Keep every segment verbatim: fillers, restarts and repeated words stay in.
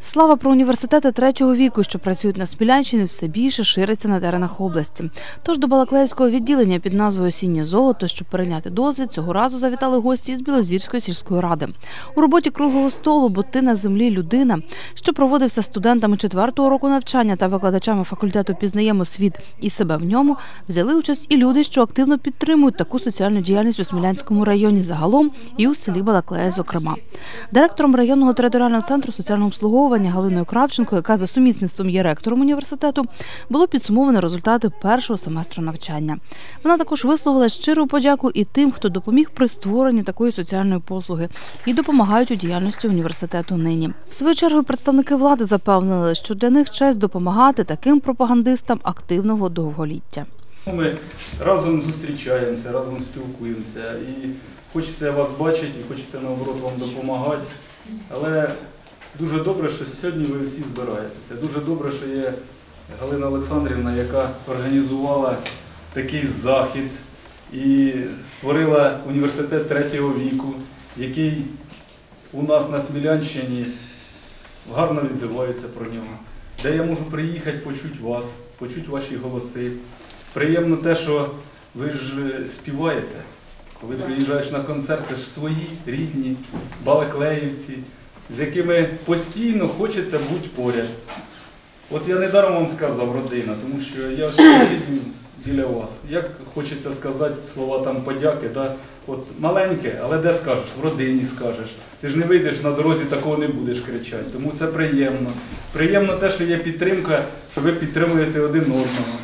Слава про університети третього віку, що працюють на Смілянщині, все більше шириться на теренах області. Тож до Балаклеївського відділення під назвою «Осіннє золото», щоб перейняти досвід, цього разу завітали гості з Білозірської сільської ради. У роботі круглого столу «Бо ти на землі людина», що проводився студентами четвертого року навчання та викладачами факультету «Пізнаємо світ і себе в ньому», взяли участь і люди, що активно підтримують таку соціальну діяльність у Смілянському районі загалом і у селі Балаклея зокрема. Директором районного територіального центру соціального обслуговування Галиною Кравченко, яка за сумісництвом є ректором університету, було підсумовано результати першого семестру навчання. Вона також висловила щиру подяку і тим, хто допоміг при створенні такої соціальної послуги і допомагають у діяльності університету нині. В свою чергу представники влади запевнили, що для них честь допомагати таким пропагандистам активного довголіття. Ми разом зустрічаємося, разом спілкуємося і хочеться вас бачити, і хочеться наоборот вам допомагати, але дуже добре, що сьогодні ви всі збираєтеся. Дуже добре, що є Галина Олександрівна, яка організувала такий захід і створила університет третього віку, який у нас на Смілянщині гарно відзивається про нього, де я можу приїхати, почути вас, почути ваші голоси. Приємно те, що ви ж співаєте. Коли приїжджаєш на концерт, це ж свої, рідні, балаклеївці, з якими постійно хочеться бути поряд. От я недаром вам сказав родина, тому що я ж сидів біля вас. Як хочеться сказати слова там подяки, да? От маленьке, але де скажеш? В родині скажеш. Ти ж не вийдеш на дорозі, такого не будеш кричати. Тому це приємно. Приємно те, що є підтримка, що ви підтримуєте один одного.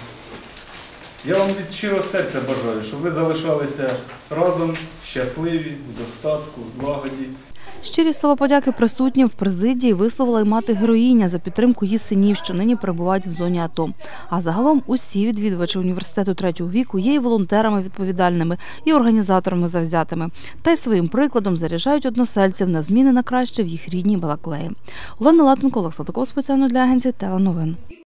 Я вам від щирого серця бажаю, щоб ви залишалися разом, щасливі, в достатку, в злагоді. Щирі слова подяки присутнім в президії висловила й мати-героїня за підтримку її синів, що нині перебувають в зоні АТО. А загалом усі відвідувачі університету третього віку є і волонтерами відповідальними, і організаторами завзятими. Та й своїм прикладом заряджають односельців на зміни на краще в їх рідній Балаклеї. Олена Латенко, Олег Салтиков, спеціально для агенції теленовин.